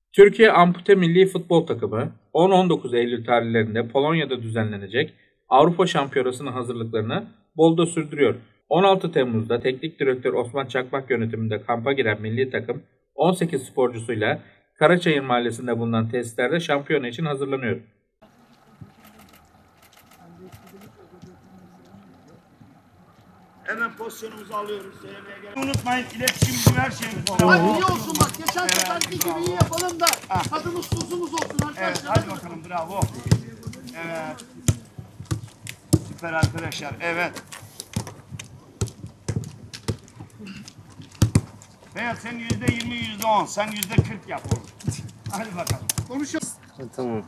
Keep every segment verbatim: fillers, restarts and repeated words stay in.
Türkiye Ampute Milli Futbol Takımı on on dokuz Eylül tarihlerinde Polonya'da düzenlenecek Avrupa Şampiyonası'nın hazırlıklarını Bolu'da sürdürüyor. on altı Temmuz'da Teknik Direktör Osman Çakmak yönetiminde kampa giren milli takım on sekiz sporcusuyla Karaçayır Mahallesi'nde bulunan tesislerde şampiyona için hazırlanıyor. Hemen pozisyonumuzu alıyoruz. Söylemeye gerek. Unutmayın, iletişim her şeyimiz var. Hadi iyi olsun bak. Geçen seferki gibi iyi yapalım da tadımız tuzumuz olsun arkadaşlar. Evet, hadi bakalım, bravo. Evet. Süper arkadaşlar, evet. Beyaz sen yüzde yirmi, yüzde on, sen yüzde kırk yap oğlum. Hadi bakalım. Konuşalım. Tamam.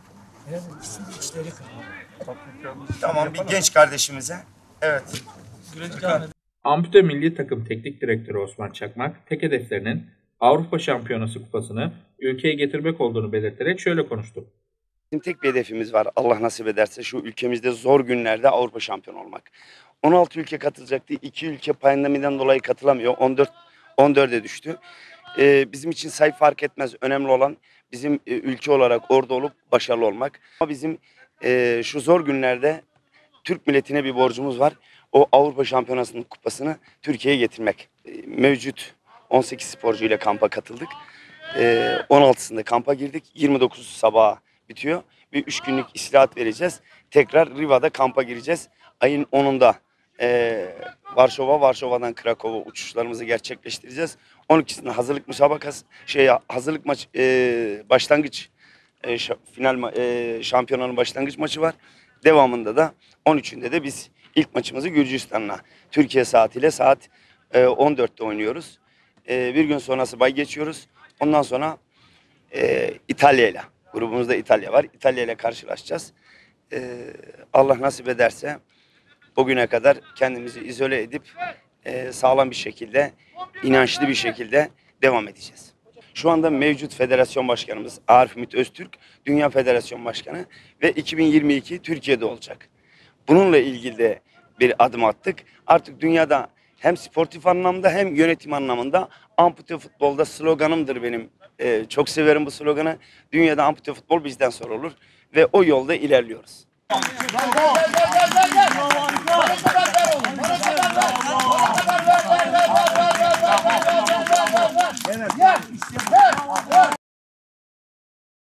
Tamam, bir genç kardeşimize. Evet. Ampute Milli Takım Teknik Direktörü Osman Çakmak, tek hedeflerinin Avrupa Şampiyonası kupasını ülkeye getirmek olduğunu belirterek şöyle konuştu. Bizim tek bir hedefimiz var. Allah nasip ederse şu ülkemizde zor günlerde Avrupa şampiyonu olmak. on altı ülke katılacaktı. iki ülke pandemiden dolayı katılamıyor. on dört on dörde düştü. Ee, bizim için sayı fark etmez. Önemli olan bizim e, ülke olarak orada olup başarılı olmak. Ama bizim e, şu zor günlerde Türk milletine bir borcumuz var. O Avrupa Şampiyonası'nın kupasını Türkiye'ye getirmek. E, mevcut on sekiz sporcu ile kampa katıldık. E, on altısında kampa girdik. yirmi dokuz sabah bitiyor. Bir üç günlük istirahat vereceğiz. Tekrar Riva'da kampa gireceğiz. Ayın onunda e, Varşova, Varşova'dan Krakow'a uçuşlarımızı gerçekleştireceğiz. on ikisinde hazırlık müsabakası, şey hazırlık maç, e, başlangıç e, ş- final ma- e, şampiyonanın başlangıç maçı var. Devamında da on üçünde de biz ilk maçımızı Gürcistan'la Türkiye saatiyle saat e, on dörtte oynuyoruz. E, bir gün sonrası bay geçiyoruz. Ondan sonra e, İtalya'yla. Grubumuzda İtalya var. İtalya ile karşılaşacağız. Ee, Allah nasip ederse o güne kadar kendimizi izole edip e, sağlam bir şekilde, inançlı bir şekilde devam edeceğiz. Şu anda mevcut federasyon başkanımız Arif Ümit Öztürk, Dünya Federasyon Başkanı ve iki bin yirmi iki Türkiye'de olacak. Bununla ilgili de bir adım attık. Artık dünyada hem sportif anlamda hem yönetim anlamında ampute futbolda sloganımdır benim. Ee, çok severim bu sloganı. Dünyada ampute futbol bizden sonra olur ve o yolda ilerliyoruz. Evet.